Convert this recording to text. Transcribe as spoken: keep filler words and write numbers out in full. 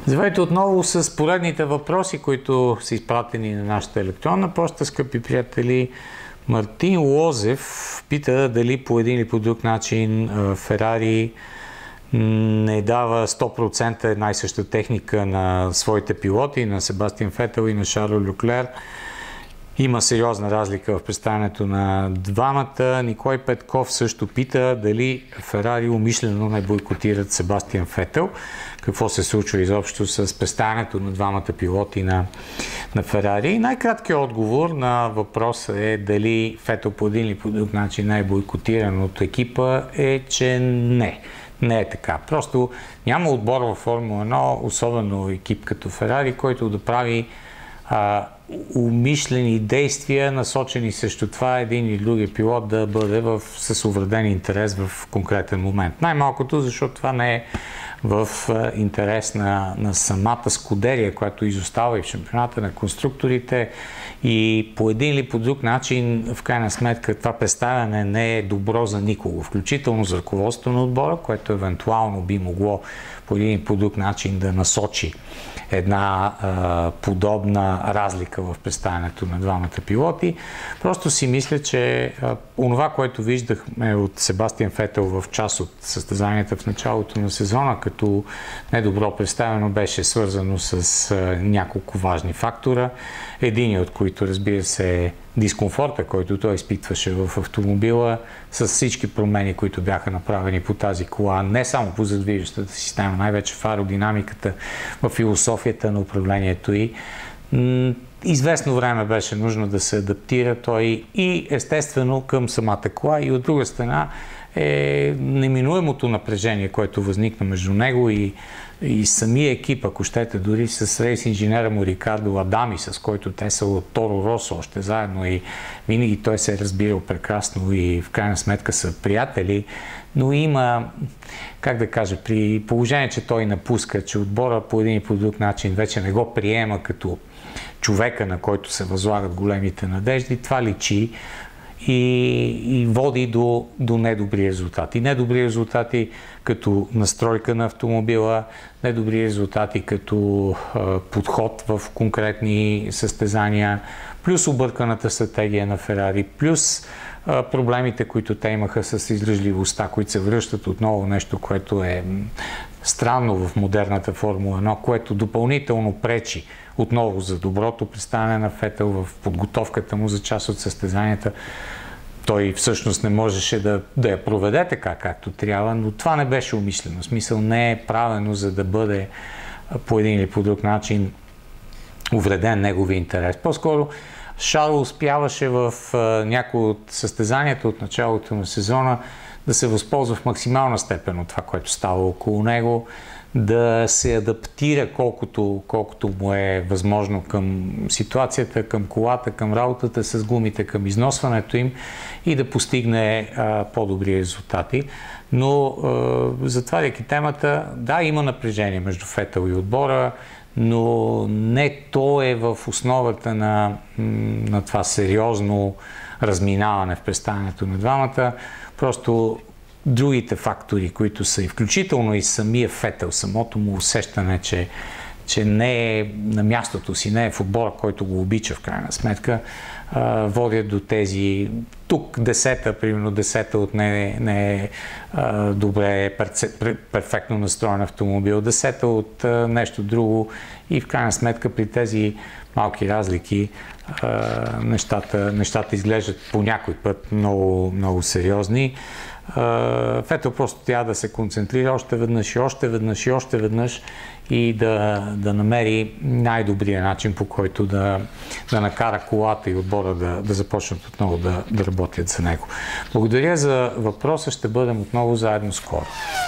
Здравейте отново с поредните въпроси, които са изпратени на нашата електронна поща, скъпи приятели. Мартин Лозев пита дали по един или по друг начин Ферари не дава сто процента една и съща техника на своите пилоти, на Себастиан Фетел и на Шарло Люклер. Има сериозна разлика в представянето на двамата. Николай Петков също пита дали Ферари умишлено не бойкотират Себастиан Фетел. Какво се случва изобщо с представянето на двамата пилоти на, на Ферари. Най-краткият отговор на въпроса е дали Фетел по един или по друг начин не е бойкотиран от екипа е, че не. Не е така. Просто няма отбор във Формула едно, особено екип като Ферари, който да прави а, умишлени действия, насочени срещу това един или други пилот да бъде в, с увреден интерес в конкретен момент. Най-малкото, защото това не е в интерес на, на самата скудерия, която изостава и в шампионата на конструкторите, и по един или по друг начин, в крайна сметка, това представяне не е добро за никого, включително за ръководството на отбора, което евентуално би могло по един или по друг начин да насочи една а, подобна разлика в представянето на двамата пилоти. Просто си мисля, че а, онова, което виждахме от Себастиан Фетел в част от състезанията в началото на сезона, като недобро представено, беше свързано с а, няколко важни фактора. Един от които, разбира се, е дискомфорта, който той изпитваше в автомобила, с всички промени, които бяха направени по тази кола, не само по задвижващата система, най-вече в аеродинамиката, в философията на управлението й. Известно време беше нужно да се адаптира той и естествено към самата кола, и от друга страна е неминуемото напрежение, което възникна между него и, и самия екип, ако щете, дори с рейс инженера му Рикардо Ладами, с който те са от Торо Росо още заедно, и винаги той се е разбирал прекрасно и в крайна сметка са приятели, но има, как да кажа, при положение, че той напуска, че отбора по един и по друг начин вече не го приема като човека, на който се възлагат големите надежди, това личи и, и води до, до недобри резултати. Недобри резултати като настройка на автомобила, недобри резултати като а, подход в конкретни състезания, плюс обърканата стратегия на Ферари, плюс а, проблемите, които те имаха с издръжливостта, които се връщат отново, нещо, което е странно в модерната Формула едно, което допълнително пречи отново за доброто представяне на Фетел в подготовката му за част от състезанията. Той всъщност не можеше да, да я проведе така, както трябва, но това не беше умишлено. В смисъл, не е правено, за да бъде по един или по друг начин увреден негови интерес. По-скоро Шарло успяваше в някои от състезанията от началото на сезона да се възползва в максимална степен от това, което става около него, да се адаптира колкото, колкото му е възможно към ситуацията, към колата, към работата с гумите, към износването им и да постигне а, по-добри резултати. Но а, затваряйки темата, да, има напрежение между Фетел и отбора, но не то е в основата на, на това сериозно разминаване в представянето на двамата. Просто другите фактори, които са и включително и самия Фетел, самото му усещане, че, че не е на мястото си, не е в отбора, който го обича в крайна сметка, водят до тези. Тук десета, примерно десета от не, не е добре, перфектно настроен автомобил, десета от нещо друго, и в крайна сметка при тези малки разлики нещата, нещата изглеждат по някой път много, много сериозни. Фетел просто трябва да се концентрира още веднъж и още веднъж и още веднъж и да, да намери най-добрия начин, по който да, да накара колата и отбора да, да започнат отново да, да работят за него. Благодаря за въпроса, ще бъдем отново заедно скоро.